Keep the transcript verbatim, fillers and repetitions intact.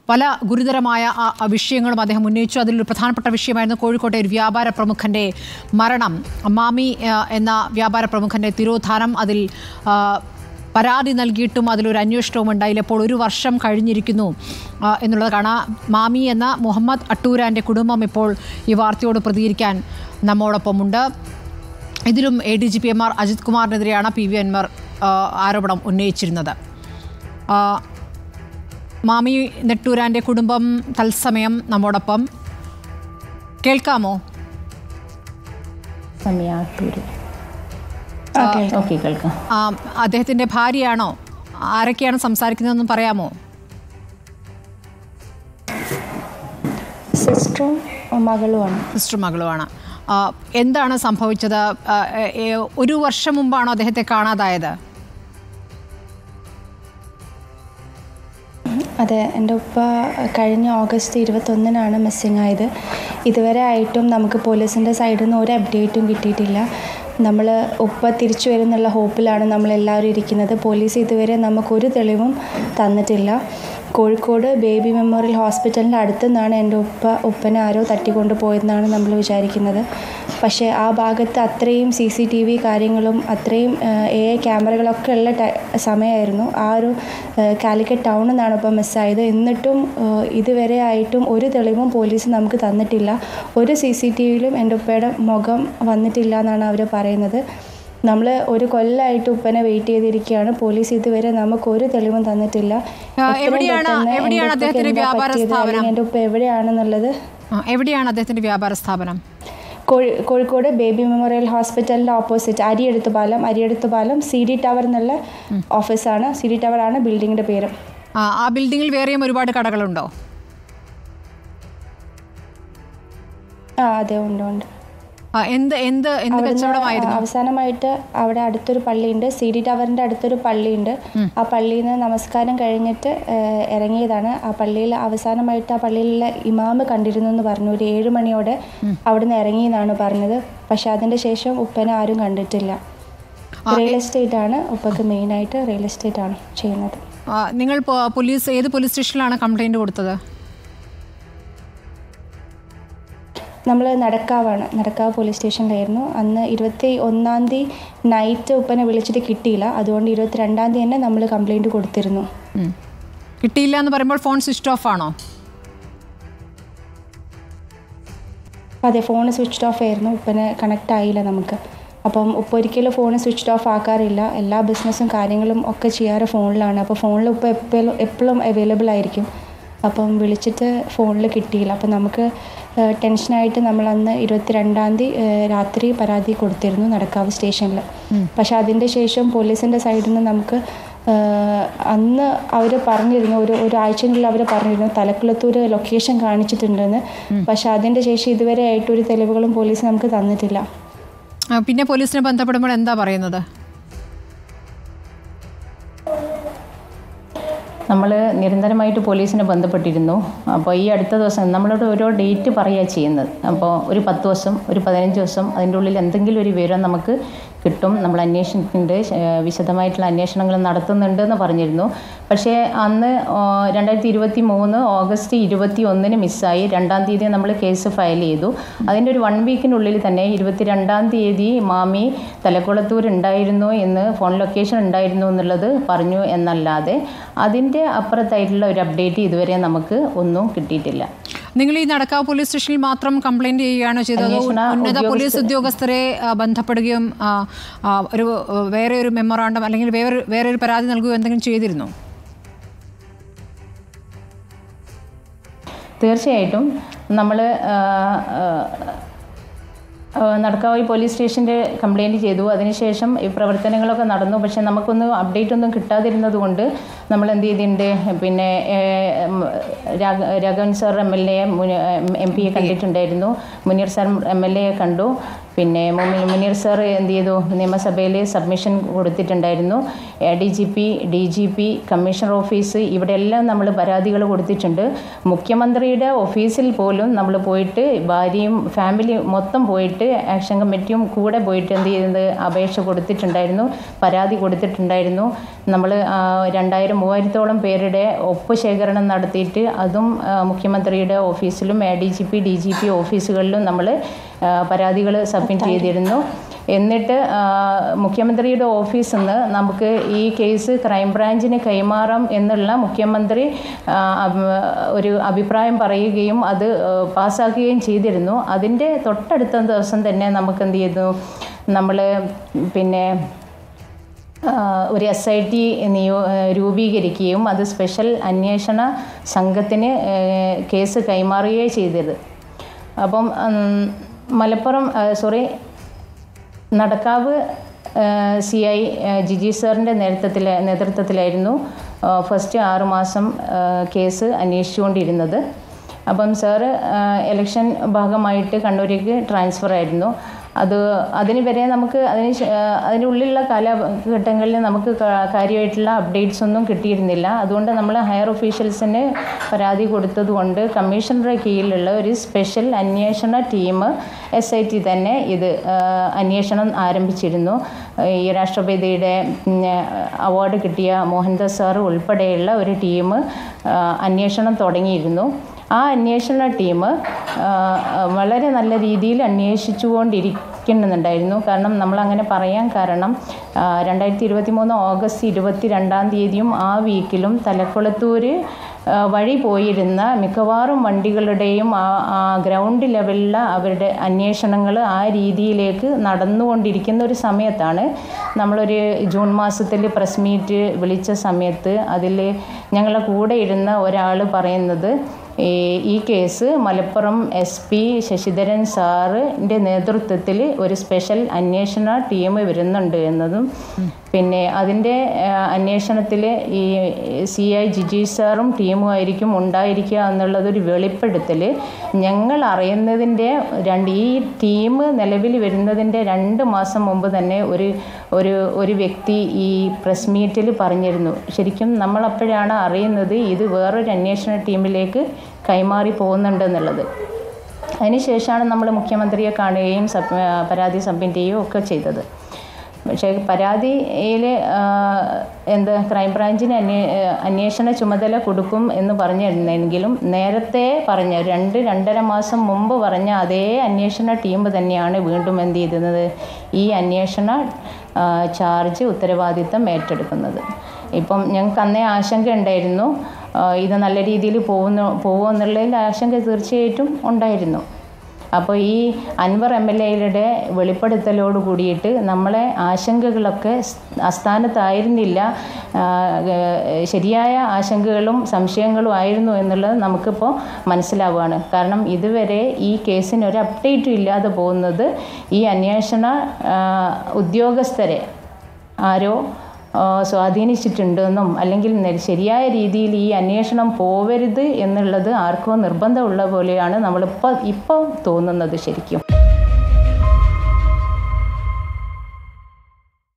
പല ഗുരുതരമായ വിഷയങ്ങളും അദ്ദേഹം ഉന്നയിച്ചു. അതിലൊരു പ്രധാനപ്പെട്ട വിഷയമായിരുന്നു കോഴിക്കോട്ടെ ഒരു വ്യാപാര പ്രമുഖൻ്റെ മരണം. മാമി എന്ന വ്യാപാര പ്രമുഖൻ്റെ തിരോധാനം. അതിൽ പരാതി നൽകിയിട്ടും അതിലൊരു അന്വേഷണവും ഉണ്ടായില്ല. ഇപ്പോൾ ഒരു വർഷം കഴിഞ്ഞിരിക്കുന്നു എന്നുള്ളത് കാണാം. മാമി എന്ന മുഹമ്മദ് അട്ടൂരാൻ്റെ കുടുംബം ഇപ്പോൾ ഈ വാർത്തയോട് പ്രതികരിക്കാൻ നമ്മോടൊപ്പമുണ്ട്. ഇതിലും A D G P M R Ajith കുമാറിനെതിരെയാണ് പി വി അൻവർ ആരോപണം ഉന്നയിച്ചിരുന്നത്. മാമി നെട്ടൂരാൻ്റെ കുടുംബം തത്സമയം നമ്മോടൊപ്പം. കേൾക്കാമോ? അദ്ദേഹത്തിൻ്റെ ഭാര്യയാണോ? ആരൊക്കെയാണ് സംസാരിക്കുന്നതെന്ന് പറയാമോ? സിസ്റ്ററും മകളുമാണ്. സിസ്റ്ററും മകളുമാണ്. എന്താണ് സംഭവിച്ചത്? ഒരു വർഷം മുമ്പാണോ അദ്ദേഹത്തെ കാണാതായത്? അതെ, എൻ്റെ ഉപ്പ കഴിഞ്ഞ ഓഗസ്റ്റ് ഇരുപത്തൊന്നിനാണ് മിസ്സിംഗ് ആയത്. ഇതുവരെ ആയിട്ടും നമുക്ക് പോലീസിൻ്റെ സൈഡിൽ നിന്ന് ഒരു അപ്ഡേറ്റും കിട്ടിയിട്ടില്ല. നമ്മൾ ഉപ്പ തിരിച്ചു വരുന്നുള്ള ഹോപ്പിലാണ് നമ്മളെല്ലാവരും ഇരിക്കുന്നത്. പോലീസ് ഇതുവരെ നമുക്കൊരു തെളിവും തന്നിട്ടില്ല. കോഴിക്കോട് ബേബി മെമ്മോറിയൽ ഹോസ്പിറ്റലിൻ്റെ അടുത്തു നിന്നാണ് എൻ്റെ ഉപ്പ ഉപ്പനെ ആരോ തട്ടിക്കൊണ്ട് പോയതെന്നാണ് നമ്മൾ വിചാരിക്കുന്നത്. പക്ഷേ ആ ഭാഗത്ത് അത്രയും സി സി ടി വി കാര്യങ്ങളും അത്രയും എ ഐ ക്യാമറകളൊക്കെ ഉള്ള സമയമായിരുന്നു. ആ ഒരു കാലിക്കറ്റ് ടൗണിൽ നിന്നാണ് ഇപ്പോൾ മിസ്സായത്. എന്നിട്ടും ഇതുവരെ ആയിട്ടും ഒരു തെളിവും പോലീസ് നമുക്ക് തന്നിട്ടില്ല. ഒരു സി സി ടി വിയിലും എൻ്റെ ഉപ്പയുടെ മുഖം വന്നിട്ടില്ല എന്നാണ് അവർ പറയുന്നത്. നമ്മൾ ഒരു കൊല്ലമായിട്ട് ഉപ്പനെ വെയിറ്റ് ചെയ്തിരിക്കുകയാണ്. പോലീസ് ഇതുവരെ നമുക്ക് ഒരു തെളിവും തന്നിട്ടില്ല. എൻ്റെ ഉപ്പ എവിടെയാണെന്നുള്ളത്. എവിടെയാണ് അദ്ദേഹത്തിൻ്റെ വ്യാപാര സ്ഥാപനം? കോഴിക്കോട് ബേബി മെമ്മോറിയൽ ഹോസ്പിറ്റലിൻ്റെ opposite Arayidathupalam Arayidathupalam C D tower എന്നുള്ള ഓഫീസാണ്. സി ഡി ടവർ ആണ് ബിൽഡിങ്ങിൻ്റെ പേര്. ആ ബിൽഡിങ്ങിൽ വേറെയും ഒരുപാട് കടകളുണ്ടോ? ആ അതെ, ഉണ്ട് ഉണ്ട്. എന്ത് എന്ത് എന്ത് കച്ചവടമായിരുന്നു? അവസാനമായിട്ട് അവിടെ അടുത്തൊരു പള്ളിയുണ്ട്, സി ഡി ടവറിൻ്റെ അടുത്തൊരു പള്ളിയുണ്ട്. ആ പള്ളിയിൽ നിന്ന് നമസ്കാരം കഴിഞ്ഞിട്ട് ഇറങ്ങിയതാണ്. ആ പള്ളിയിൽ അവസാനമായിട്ട് ആ പള്ളിയിലുള്ള ഇമാമ് കണ്ടിരുന്നു എന്ന് പറഞ്ഞു. ഒരു ഏഴ് മണിയോടെ അവിടെ നിന്ന് ഇറങ്ങിയെന്നാണ് പറഞ്ഞത്. പക്ഷെ അതിൻ്റെ ശേഷം ഉപ്പനെ ആരും കണ്ടിട്ടില്ല. റിയൽ എസ്റ്റേറ്റ് ആണ് ഉപ്പക്ക് മെയിനായിട്ട്, റിയൽ എസ്റ്റേറ്റ് ആണ് ചെയ്യുന്നത്. നിങ്ങൾ പോലീസ് ഏത് പോലീസ് സ്റ്റേഷനിലാണ് കംപ്ലൈൻറ്റ് കൊടുത്തത്? നമ്മൾ നടക്കാവാണ്, നടക്കാവ് പോലീസ് സ്റ്റേഷനിലായിരുന്നു. അന്ന് ഇരുപത്തി ഒന്നാം തീയതി നൈറ്റ് ഉപ്പനെ വിളിച്ചിട്ട് കിട്ടിയില്ല. അതുകൊണ്ട് ഇരുപത്തി രണ്ടാം തീയതി തന്നെ നമ്മൾ കംപ്ലൈൻറ്റ് കൊടുത്തിരുന്നു. കിട്ടിയില്ല എന്ന് പറയുമ്പോൾ ഫോൺ സ്വിച്ച് ഓഫ് ആണോ? അതെ, ഫോൺ സ്വിച്ച് ഓഫ് ആയിരുന്നു. ഉപ്പനെ കണക്റ്റ് ആയില്ല നമുക്ക്. അപ്പം ഉപ്പ ഒരിക്കലും ഫോൺ സ്വിച്ച് ഓഫ് ആക്കാറില്ല. എല്ലാ ബിസിനസ്സും കാര്യങ്ങളും ഒക്കെ ചെയ്യാറ് ഫോണിലാണ്. അപ്പോൾ ഫോണിൽ ഉപ്പ എപ്പോഴും എപ്പോഴും അവൈലബിൾ ആയിരിക്കും. അപ്പം വിളിച്ചിട്ട് ഫോണിൽ കിട്ടിയില്ല. അപ്പം നമുക്ക് ടെൻഷനായിട്ട് നമ്മൾ അന്ന് ഇരുപത്തി രണ്ടാം തീയതി രാത്രി പരാതി കൊടുത്തിരുന്നു നടക്കാവ് സ്റ്റേഷനിൽ. പക്ഷെ അതിൻ്റെ ശേഷം പോലീസിൻ്റെ സൈഡിൽ നിന്ന് നമുക്ക് അന്ന് അവർ പറഞ്ഞിരുന്നു, ഒരു ഒരാഴ്ചക്കുള്ളിൽ അവർ പറഞ്ഞിരുന്നു തലക്കുളത്തൂർ ലൊക്കേഷൻ കാണിച്ചിട്ടുണ്ടെന്ന്. പക്ഷെ അതിൻ്റെ ശേഷം ഇതുവരെ ആയിട്ട് ഒരു തെളിവുകളും പോലീസ് നമുക്ക് തന്നിട്ടില്ല. പിന്നെ പോലീസിനെ ബന്ധപ്പെടുമ്പോൾ എന്താ പറയുന്നത്? നമ്മൾ നിരന്തരമായിട്ട് പോലീസിനെ ബന്ധപ്പെട്ടിരുന്നു. അപ്പോൾ ഈ അടുത്ത ദിവസം നമ്മളോട് ഓരോ ഡേറ്റ് പറയുക ചെയ്യുന്നത്. അപ്പോൾ ഒരു പത്ത് ദിവസം ഒരു പതിനഞ്ച് ദിവസം അതിൻ്റെ ഉള്ളിൽ എന്തെങ്കിലും ഒരു വിവരം നമുക്ക് കിട്ടും, നമ്മൾ അന്വേഷിക്കുന്നുണ്ട്, വിശദമായിട്ടുള്ള അന്വേഷണങ്ങൾ നടത്തുന്നുണ്ട് എന്ന് പറഞ്ഞിരുന്നു. പക്ഷേ അന്ന് രണ്ടായിരത്തി ഇരുപത്തി മൂന്ന് ഓഗസ്റ്റ് ഇരുപത്തി ഒന്നിന് മിസ്സായി. രണ്ടാം തീയതി നമ്മൾ കേസ് ഫയൽ ചെയ്തു. അതിൻ്റെ ഒരു വൺ വീക്കിനുള്ളിൽ തന്നെ ഇരുപത്തി രണ്ടാം തീയതി മാമി തലക്കുളത്തൂർ ഉണ്ടായിരുന്നു എന്ന്, ഫോൺ ലൊക്കേഷൻ ഉണ്ടായിരുന്നു എന്നുള്ളത് പറഞ്ഞു എന്നല്ലാതെ അതിൻ്റെ അപ്പുറത്തായിട്ടുള്ള ഒരു അപ്ഡേറ്റ് ഇതുവരെ നമുക്ക് ഒന്നും കിട്ടിയിട്ടില്ല. നിങ്ങൾ ഈ നടക്കാവ് പോലീസ് സ്റ്റേഷനിൽ മാത്രം കംപ്ലൈൻറ്റ് ചെയ്യുകയാണോ ചെയ്തത്? ഉന്നത പോലീസ് ഉദ്യോഗസ്ഥരെ ബന്ധപ്പെടുകയും ഒരു വേറെ ഒരു മെമ്മോറാണ്ടം അല്ലെങ്കിൽ വേറെ വേറെ ഒരു പരാതി നൽകുകയോ എന്തെങ്കിലും ചെയ്തിരുന്നോ? തീർച്ചയായിട്ടും നമ്മൾ നടക്കാവ് പോലീസ് സ്റ്റേഷൻ്റെ കംപ്ലയിൻറ്റ് ചെയ്തു. അതിനുശേഷം ഈ പ്രവർത്തനങ്ങളൊക്കെ നടന്നു. പക്ഷേ നമുക്കൊന്നും അപ്ഡേറ്റ് ഒന്നും കിട്ടാതിരുന്നത് കൊണ്ട് നമ്മൾ എന്ത് ചെയ്തിട്ടുണ്ട്, പിന്നെ Raghavan sir M L A M പിയെ കണ്ടിട്ടുണ്ടായിരുന്നു, മുനീർ സാർ എം എൽ എയെ കണ്ടു. പിന്നെ മുനീർ സാർ എന്ത് ചെയ്തു, നിയമസഭയിൽ സബ്മിഷൻ കൊടുത്തിട്ടുണ്ടായിരുന്നു. A D G P, D G P, commissioner office, ഇവിടെ എല്ലാം നമ്മൾ പരാതികൾ കൊടുത്തിട്ടുണ്ട്. മുഖ്യമന്ത്രിയുടെ ഓഫീസിൽ പോലും നമ്മൾ പോയിട്ട് ഭാര്യയും ഫാമിലി മൊത്തം പോയിട്ട് ആക്ഷൻ കമ്മിറ്റിയും കൂടെ പോയിട്ട് എന്ത് ചെയ്യുന്നത് അപേക്ഷ കൊടുത്തിട്ടുണ്ടായിരുന്നു, പരാതി കൊടുത്തിട്ടുണ്ടായിരുന്നു. നമ്മൾ രണ്ടായിരം മൂവായിരത്തോളം പേരുടെ ഒപ്പ് ശേഖരണം നടത്തിയിട്ട് അതും മുഖ്യമന്ത്രിയുടെ ഓഫീസിലും A D G P, D G P ഓഫീസുകളിലും നമ്മൾ പരാതികൾ സബ്മിറ്റ് ചെയ്തിരുന്നു. എന്നിട്ട് മുഖ്യമന്ത്രിയുടെ ഓഫീസിൽ നിന്ന് നമുക്ക് ഈ കേസ് ക്രൈംബ്രാഞ്ചിന് കൈമാറാം എന്നുള്ള മുഖ്യമന്ത്രി ഒരു അഭിപ്രായം പറയുകയും അത് പാസ്സാക്കുകയും ചെയ്തിരുന്നു. അതിൻ്റെ തൊട്ടടുത്ത ദിവസം തന്നെ നമുക്ക് എന്ത് ചെയ്തു, നമ്മൾ പിന്നെ ഒരു എസ് ഐ ടി നിയോ രൂപീകരിക്കുകയും അത് സ്പെഷ്യൽ അന്വേഷണ സംഘത്തിന് കേസ് കൈമാറുകയും ചെയ്തത്. അപ്പം Malappuram sorry Nadakkavu C I Jiji സാറിൻ്റെ നേതൃത്വത്തിൽ നേതൃത്വത്തിലായിരുന്നു ഫസ്റ്റ് ആറുമാസം കേസ് അന്വേഷിച്ചുകൊണ്ടിരുന്നത്. അപ്പം സാറ് ഇലക്ഷൻ ഭാഗമായിട്ട് കണ്ണൂരേക്ക് ട്രാൻസ്ഫർ ആയിരുന്നു. അത് അതിന് വരെ നമുക്ക് അതിന് അതിനുള്ളിലുള്ള കാലഘട്ടങ്ങളിൽ നമുക്ക് കാര്യമായിട്ടുള്ള അപ്ഡേറ്റ്സ് ഒന്നും കിട്ടിയിരുന്നില്ല. അതുകൊണ്ട് നമ്മൾ ഹയർ ഒഫീഷ്യൽസിന് പരാതി കൊടുത്തതുകൊണ്ട് കമ്മീഷണറുടെ കീഴിലുള്ള ഒരു സ്പെഷ്യൽ അന്വേഷണ ടീം എസ് ഐ ടി തന്നെ ഇത് അന്വേഷണം ആരംഭിച്ചിരുന്നു. ഈ രാഷ്ട്രപതിയുടെ അവാർഡ് കിട്ടിയ മോഹൻദാസ് സാർ ഉൾപ്പെടെയുള്ള ഒരു ടീം അന്വേഷണം തുടങ്ങിയിരുന്നു. ആ അന്വേഷണ ടീം വളരെ നല്ല രീതിയിൽ അന്വേഷിച്ചുകൊണ്ടിരിക്കുന്നുണ്ടായിരുന്നു. കാരണം നമ്മളങ്ങനെ പറയാൻ കാരണം രണ്ടായിരത്തി ഇരുപത്തി മൂന്ന് ഓഗസ്റ്റ് ഇരുപത്തി രണ്ടാം തീയതിയും ആ വീക്കിലും തലക്കുളത്തൂർ വഴി പോയിരുന്ന മിക്കവാറും വണ്ടികളുടെയും ആ ഗ്രൗണ്ട് ലെവലിലുള്ള അവരുടെ അന്വേഷണങ്ങൾ ആ രീതിയിലേക്ക് നടന്നുകൊണ്ടിരിക്കുന്ന ഒരു സമയത്താണ് നമ്മളൊരു ജൂൺ മാസത്തിൽ പ്രസ് മീറ്റ് വിളിച്ച സമയത്ത് അതിൽ ഞങ്ങളുടെ കൂടെ ഇരുന്ന ഒരാൾ പറയുന്നത് ഈ case Malappuram S P Sasidharan സാറിൻ്റെ നേതൃത്വത്തിൽ ഒരു സ്പെഷ്യൽ അന്വേഷണ ടീം വരുന്നുണ്ട് എന്നതും പിന്നെ അതിൻ്റെ അന്വേഷണത്തിൽ ഈ സി ഐ ജിജി സാറും ടീമും ആയിരിക്കും ഉണ്ടായിരിക്കുക എന്നുള്ളതൊരു വെളിപ്പെടുത്തൽ ഞങ്ങൾ അറിയുന്നതിൻ്റെ രണ്ട് ഈ ടീം നിലവിൽ വരുന്നതിൻ്റെ രണ്ട് മാസം മുമ്പ് തന്നെ ഒരു ഒരു ഒരു വ്യക്തി ഈ പ്രസ് മീറ്റിൽ പറഞ്ഞിരുന്നു. ശരിക്കും നമ്മളപ്പോഴാണ് അറിയുന്നത് ഇത് വേറൊരു അന്വേഷണ ടീമിലേക്ക് കൈമാറി പോകുന്നുണ്ടെന്നുള്ളത്. അതിനുശേഷമാണ് നമ്മൾ മുഖ്യമന്ത്രിയെ കാണുകയും സബ് പരാതി സബ്മിറ്റ് ചെയ്യുകയും ഒക്കെ ചെയ്തത്. പക്ഷേ പരാതിയിൽ എന്ത് ക്രൈംബ്രാഞ്ചിന് അന്വേ അന്വേഷണ ചുമതല കൊടുക്കും എന്ന് പറഞ്ഞിരുന്നെങ്കിലും നേരത്തെ പറഞ്ഞ രണ്ട് രണ്ടര മാസം മുമ്പ് പറഞ്ഞ അതേ അന്വേഷണ ടീം തന്നെയാണ് വീണ്ടും എന്ത് ചെയ്യുന്നത് ഈ അന്വേഷണ ചാർജ് ഉത്തരവാദിത്തം ഏറ്റെടുക്കുന്നത്. ഇപ്പം ഞങ്ങൾക്ക് അന്നേ ആശങ്ക ഉണ്ടായിരുന്നു ഇത് നല്ല രീതിയിൽ പോകുന്നു പോകുമെന്നുള്ളതിൽ ആശങ്ക തീർച്ചയായിട്ടും ഉണ്ടായിരുന്നു. അപ്പോൾ ഈ അൻവർ എം എൽ എയുടെ വെളിപ്പെടുത്തലോട് കൂടിയിട്ട് നമ്മളെ ആശങ്കകളൊക്കെ അസ്ഥാനത്തായിരുന്നില്ല, ശരിയായ ആശങ്കകളും സംശയങ്ങളും ആയിരുന്നു എന്നുള്ളത് നമുക്കിപ്പോൾ മനസ്സിലാവുകയാണ്. കാരണം ഇതുവരെ ഈ കേസിന് ഒരു അപ്ഡേറ്റും ഇല്ലാതെ പോകുന്നത് ഈ അന്വേഷണ ഉദ്യോഗസ്ഥരെ ആരോ സ്വാധീനിച്ചിട്ടുണ്ടെന്നും അല്ലെങ്കിൽ ശരിയായ രീതിയിൽ ഈ അന്വേഷണം പോവരുത് എന്നുള്ളത് ആർക്കോ നിർബന്ധമുള്ള പോലെയാണ് നമ്മളിപ്പോൾ ഇപ്പോൾ തോന്നുന്നത് ശരിക്കും.